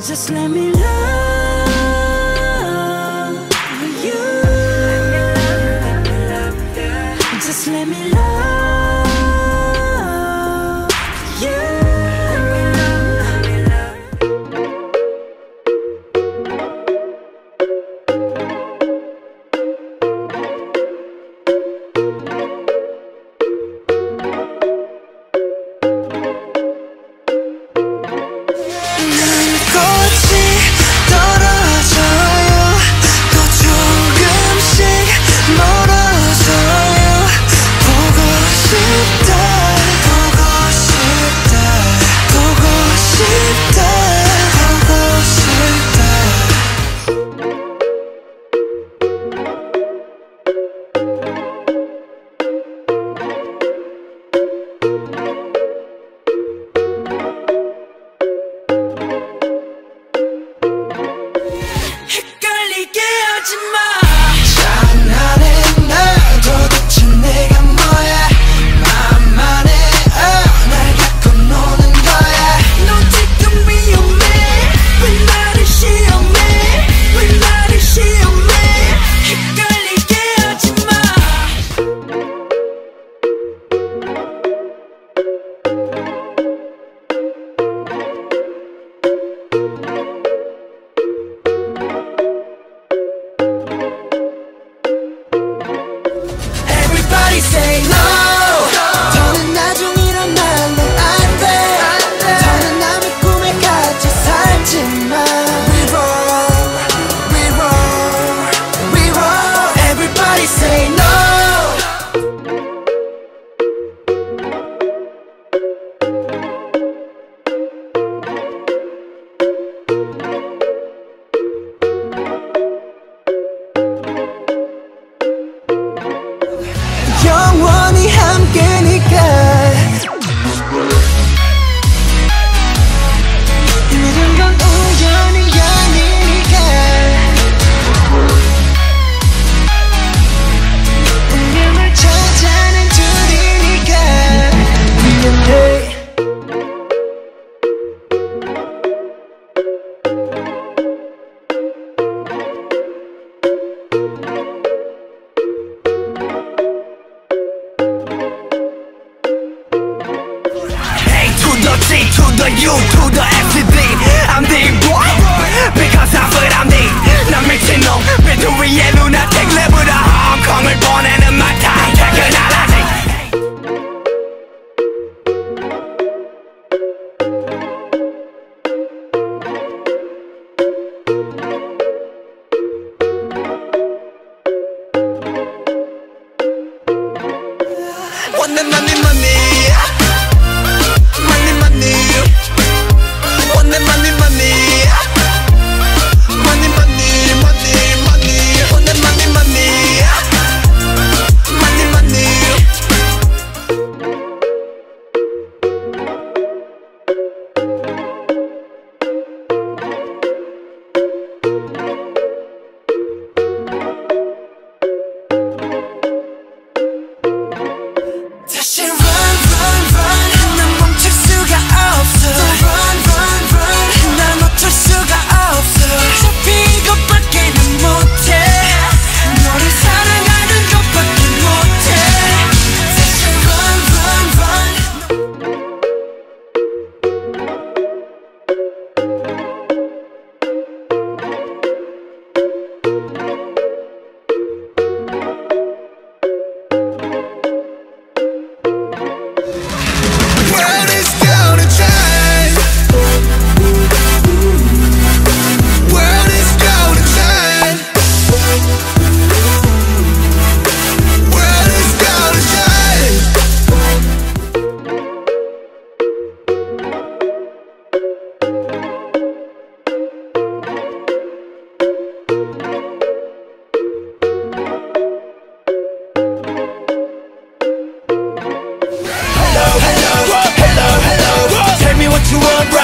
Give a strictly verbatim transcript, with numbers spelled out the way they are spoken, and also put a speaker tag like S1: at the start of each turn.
S1: Just let me love you. Just let me love you. Say no. 더는 나중이란 말로 안 돼. 더는 남의 꿈에 같이 살지만 We roll, we roll, we roll. Everybody say no. 영원히 함께니까 모든 건 우연이 아니니까 운명을 찾아낸 둘이니까 미안해.
S2: G to the U to the F to the I'm the boy because I'm what I'm the 난 미친놈 비트 위에 루나틱 랩으로 홍콩을 보내는 마타 퇴근하라지 원내 money money Money, money, money, money, money, money, money, money, money, money, money, money, money, money. 다시 run, run, run. 난 멈출 수가 없어. Run, run, run. 난 어쩔 수가 없어. 어차피 이것밖에는 못해. 너를 사랑하는 것밖에 못해. 다시 run, run, run. World is gonna change. World is gonna change. World is gonna change. Hello, hello, hello, hello. Tell me what you want, bro.